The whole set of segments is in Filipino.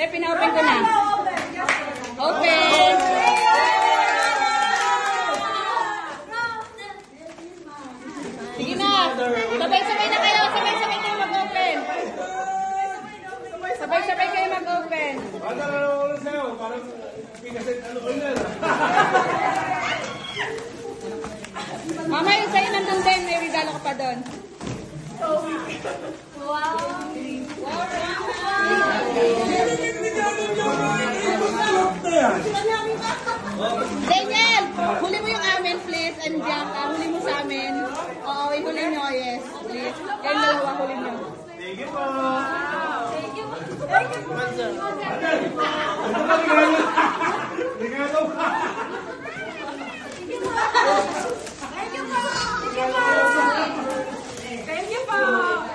Hindi, pina-open ko na. Open! Sige na. Sabay-sabay na kayo. Sabay-sabay kayo mag-open. Sabay-sabay kayo mag-open. Mama, yung sa'yo nandun din. May regalo ka pa doon. Wow. Daniel, huli mo yung amin, please. And Bianca, huli mo sa amin. Oo, ihuli nyo, yes. Please. Kayong dalawa, huli nyo. Thank you po. Thank you. Thank you. Thank you po.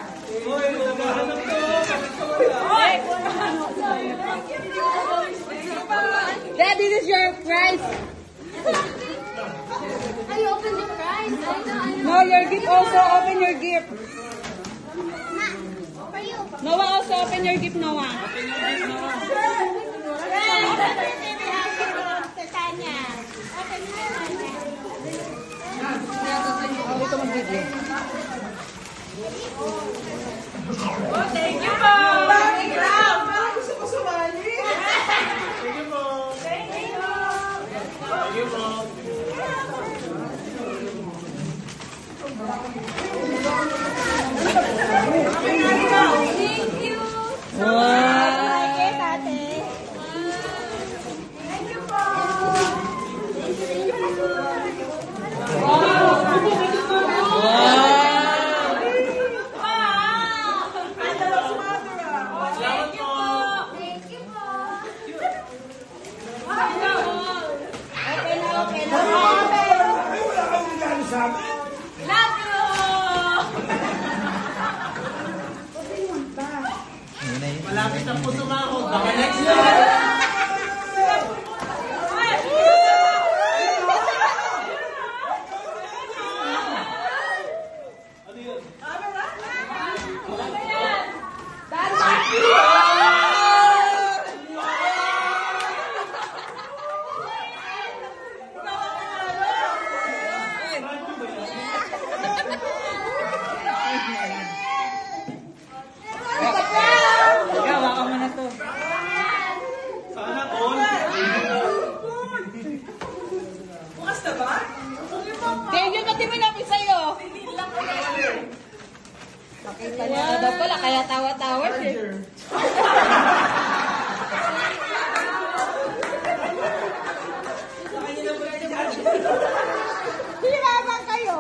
Dad, this is your prize. I opened the prize. I know. No, your gift also. Open your gift. For you. Noah, also open your gift, Noah. Open your gift, Noah. Tanya. Open your Tanya. Oh, ito mag-video. Oh, thank you po. Thank you. Parang gusto ko sumali. Thank you po. Thank you. Thank you po. Thank you. Wow. Like it, ate. Thank you po. Malapit na po sumahod. Baka next year. Gawa ka mo na to. Sana all. Bukas na ba? Thank you, pati mo lapit sa'yo. Pakita niya na daw pala, kaya tawa-tawa siya. Hirapan kayo.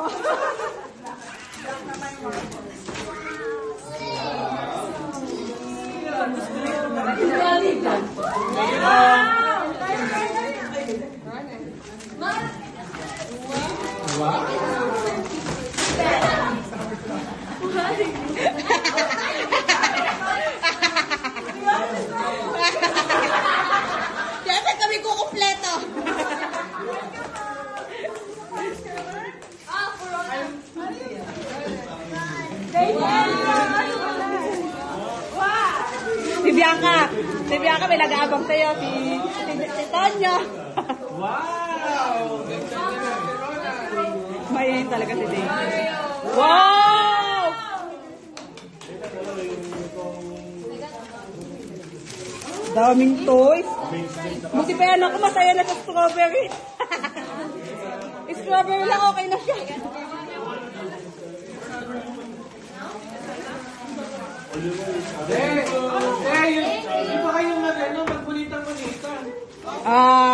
Siyempre kami kukumpleto. Si Bianca may nag-aabang sa'yo, si Tanya. Wow! Mayayin talaga si Dave. Wow! Daming toys. Buti pa yan ako, masaya na sa strawberry. Strawberry lang, okay na siya. Hindi pa kayong mag-bulitan-bulitan.